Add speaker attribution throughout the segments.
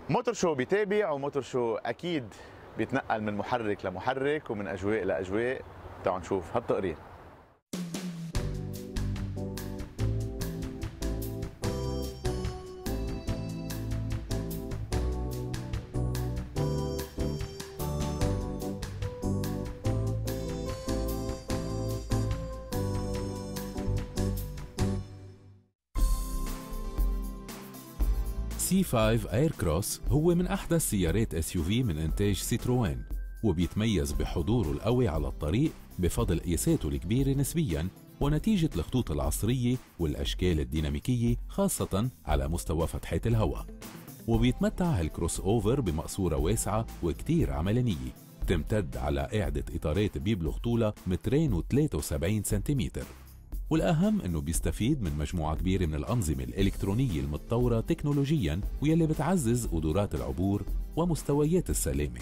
Speaker 1: موتور شو بيتابع وموتور شو اكيد بيتنقل من محرك لمحرك ومن اجواء لاجواء. تعالوا نشوف هالتقرير.
Speaker 2: C5 ايركروس هو من أحدث سيارات SUV من إنتاج سيتروين، وبيتميز بحضوره القوي على الطريق بفضل قياساته الكبيرة نسبياً ونتيجة الخطوط العصرية والأشكال الديناميكية خاصة على مستوى فتحة الهواء. وبيتمتع هالكروس أوفر بمقصورة واسعة وكتير عملانية تمتد على قاعدة إطارات بيبلغ طولها 273 سنتيمتر. والأهم إنه بيستفيد من مجموعة كبيرة من الأنظمة الإلكترونية المتطورة تكنولوجياً واللي بتعزز قدرات العبور ومستويات السلامة.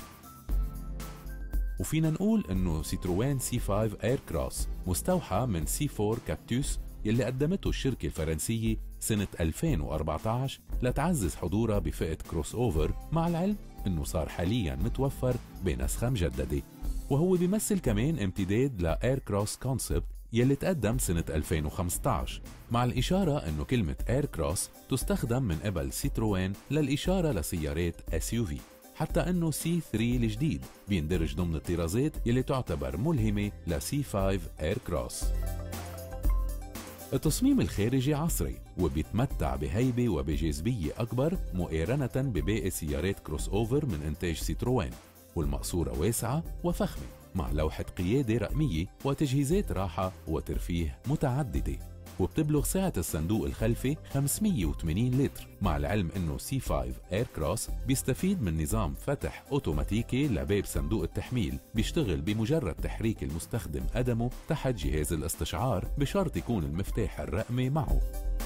Speaker 2: وفينا نقول إنه سيتروين C5 ايركروس مستوحى من C4 كاكتوس يلي قدمته الشركة الفرنسية سنة 2014 لتعزز حضورها بفئة كروس أوفر، مع العلم إنه صار حالياً متوفر بنسخة مجددة. وهو بيمثل كمان امتداد لإيركروس كونسبت يلي تقدم سنة 2015، مع الإشارة أنه كلمة ايركروس تستخدم من قبل سيتروين للإشارة لسيارات SUV، حتى أنه C3 الجديد بيندرج ضمن الطرازات يلي تعتبر ملهمة ل C5 ايركروس. التصميم الخارجي عصري وبيتمتع بهيبة وبجاذبية أكبر مقارنة بباقي سيارات كروس أوفر من إنتاج سيتروين، والمقصورة واسعة وفخمة مع لوحة قيادة رقمية وتجهيزات راحة وترفيه متعددة. وبتبلغ سعة الصندوق الخلفي 580 لتر، مع العلم انه C5 ايركروس بيستفيد من نظام فتح اوتوماتيكي لباب صندوق التحميل بيشتغل بمجرد تحريك المستخدم قدمه تحت جهاز الاستشعار بشرط يكون المفتاح الرقمي معه.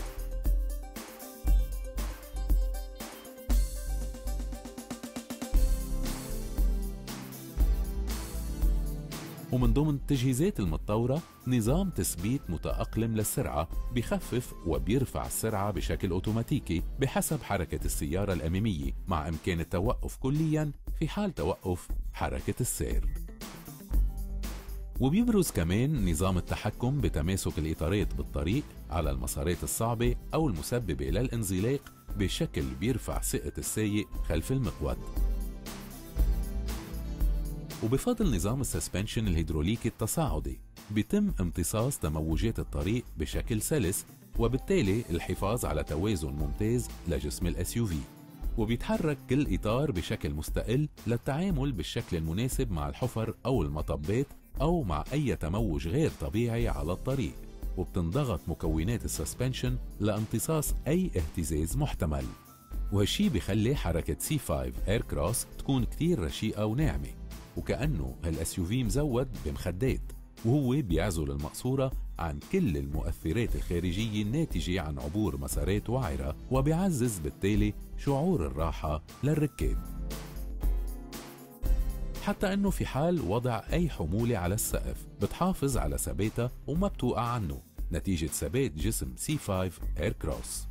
Speaker 2: ومن ضمن التجهيزات المتطورة نظام تثبيت متأقلم للسرعة بخفف وبيرفع السرعة بشكل أوتوماتيكي بحسب حركة السيارة الأمامية، مع إمكان التوقف كلياً في حال توقف حركة السير. وبيبرز كمان نظام التحكم بتماسك الإطارات بالطريق على المسارات الصعبة أو المسببة للانزلاق بشكل بيرفع ثقة السايق خلف المقود. وبفضل نظام السسبنشن الهيدروليكي التصاعدي بيتم امتصاص تموجات الطريق بشكل سلس، وبالتالي الحفاظ على توازن ممتاز لجسم الSUV. وبيتحرك كل إطار بشكل مستقل للتعامل بالشكل المناسب مع الحفر أو المطبات أو مع أي تموج غير طبيعي على الطريق. وبتنضغط مكونات السسبنشن لامتصاص أي اهتزاز محتمل، وهالشي بيخلي حركة C5 ايركروس تكون كتير رشيقة وناعمة، وكأنه هالSUV مزود بمخدات، وهو بيعزل المقصورة عن كل المؤثرات الخارجية الناتجة عن عبور مسارات وعرة، وبيعزز بالتالي شعور الراحة للركاب. حتى أنه في حال وضع أي حمولة على السقف بتحافظ على ثباتها وما بتوقع عنه نتيجة ثبات جسم C5 ايركروس.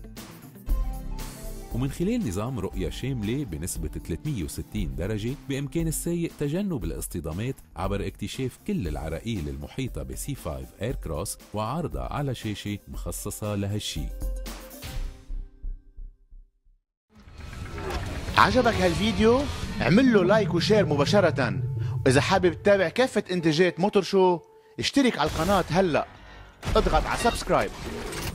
Speaker 2: ومن خلال نظام رؤية شاملة بنسبة 360 درجة بإمكان السائق تجنب الاصطدامات عبر اكتشاف كل العراقيل المحيطة ب C5 ايركروس وعرضها على شاشة مخصصة لهالشي.
Speaker 1: عجبك هالفيديو؟ اعمل له لايك وشير مباشرة، وإذا حابب تتابع كافة إنتاجات موتور شو اشترك على القناة هلأ، اضغط على سبسكرايب.